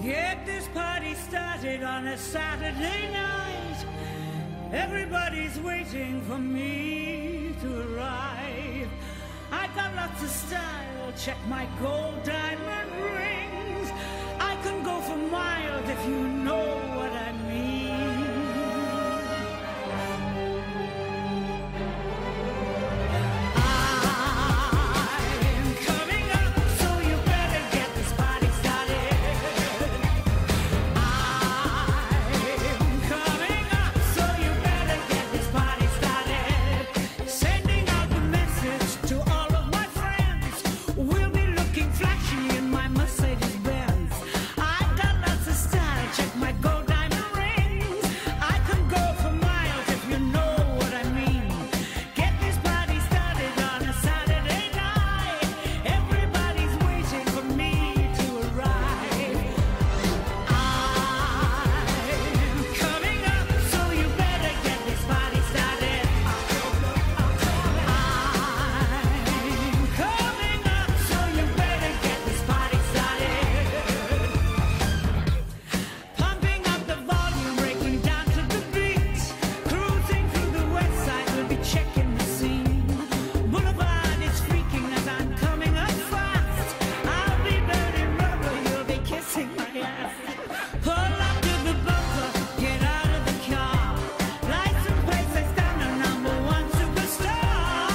Get this party started on a Saturday night. Everybody's waiting for me to arrive. I got lots of style, check my gold diamond rings. I can go for miles if you know what I mean. I'm coming up, so you better get this party started. I'm coming up, so you better get this party started. Sending out the message to all of my friends. We'll be looking flashy in my Mercedes Benz. I got lots of style, check my gold diamond rings. I can go for miles if you know what I mean. Get this party started on a Saturday night. Everybody's waiting for me to arrive. I'm coming up, so you better get this party started. I'm coming up, so you better get this party started. Pumping up the volume, breaking down to the beat. Cruising through the west side, we'll be checking the scene. Boulevard is freaking as I'm coming up fast. I'll be burning rubber, you'll be kissing my ass. Pull up to the bumper, get out of the car. License plate says down the #1 superstar.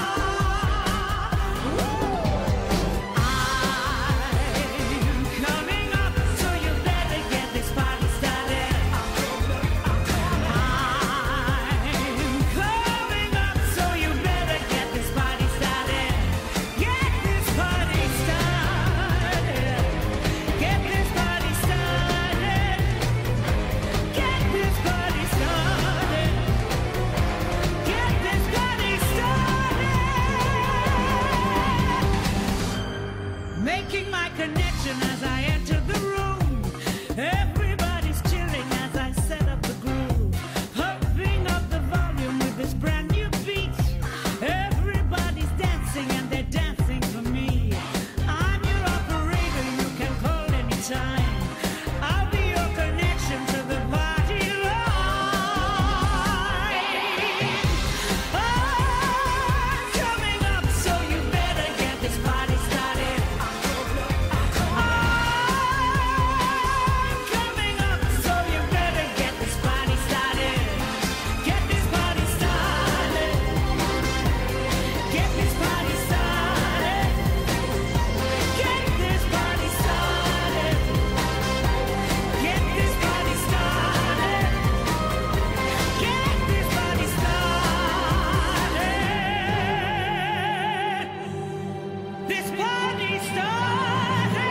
I'm coming up, so you better get this party started. I'm coming up, so you better get this party started. Get this party started. Get this party started. Get this party started. Get this party started. Making my connection as I enter the room. Everybody's chilling as I set up the groove. Pumping up the volume with this brand new beat. Everybody's dancing and they're dancing for me. I'm your operator, you can call anytime. I'll be your connection to the party line. I'm coming up, so you better get this party started. I'm coming up, so you better get this party started. Get this party started. Get this party started. Get this party started. Get this party started. Get this party started. This party started.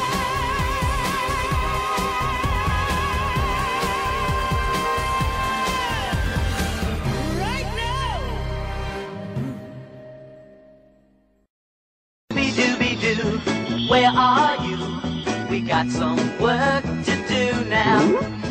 Right now. Dooby-doo, where are you? We got some work to do now.